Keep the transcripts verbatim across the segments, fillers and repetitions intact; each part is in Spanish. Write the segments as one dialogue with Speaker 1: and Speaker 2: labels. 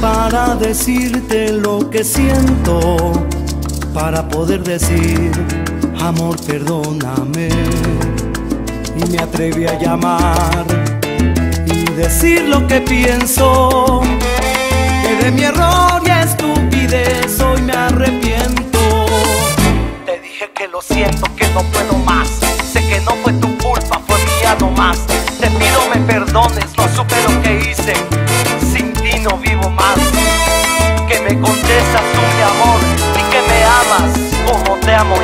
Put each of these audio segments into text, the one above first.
Speaker 1: para decirte lo que siento, para poder decir, amor, perdóname. Y me atreví a llamar y decir lo que pienso, que de mi error y estupidez hoy me arrepiento.
Speaker 2: Te dije que lo siento, que no puedo más. Sé que no fue tu culpa, fue mía nomás. Te pido me perdones, no supe lo que hice. Sin ti no vivo más. Que me contestas tú, mi amor, y que me amas como te amo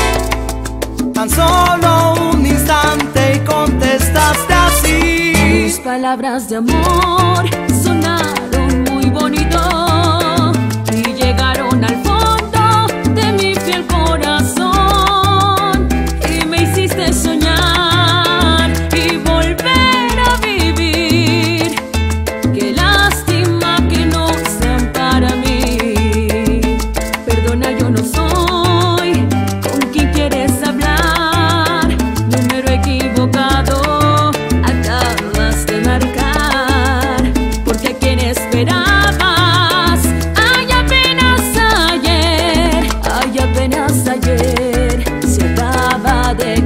Speaker 2: yo.
Speaker 1: Tan solo un instante y contestaste así.
Speaker 3: Tus palabras de amor sonaron muy bonito y llegaron al fondo de mi fiel corazón y me hiciste soñar y volver a vivir. Qué lástima que no sean para mí. Perdona, yo no soy con quien quieres hablar. Número equivocado acabas de marcar, porque a quien esperabas, ay, apenas ayer, ay, apenas ayer se acaba de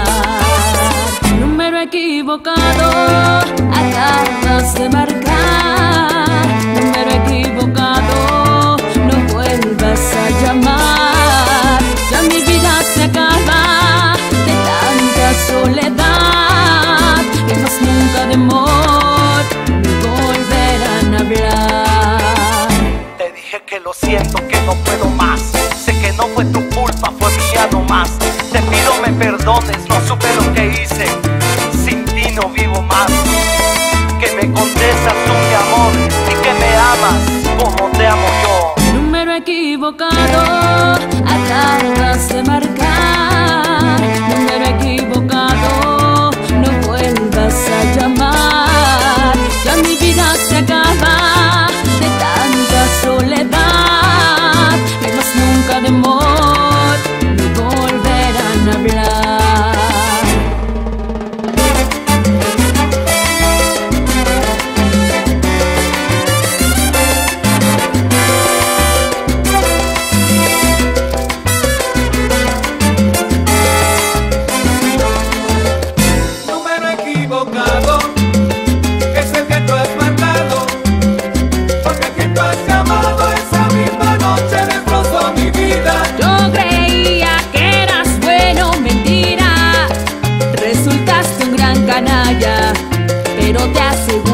Speaker 3: casar. Número equivocado acabas de marcar. Número equivocado, no vuelvas a llamar. Ya mi vida se acaba de tanta soledad y más nunca de amor ni volverán a hablar.
Speaker 2: Te dije que lo siento, que no puedo más. Sé que no fue tu culpa, fue mía nomás. Te pido me perdones, no supe lo que hice. Sin ti no vivo más. Que me contestas tú, mi amor, y que me amas como te amo yo.
Speaker 3: Número equivocado acabas de marcar. Número equivocado, no vuelvas a llamar. Ya mi vida se acaba de tanta soledad y más nunca de amor ni volverán a hablar.
Speaker 4: Número equivocado es el que tú has marcado, porque a quien tú has llamado esa misma noche destrozó mi vida.
Speaker 3: Yo creía que eras bueno, mentira. Resultaste un gran canalla, pero te aseguro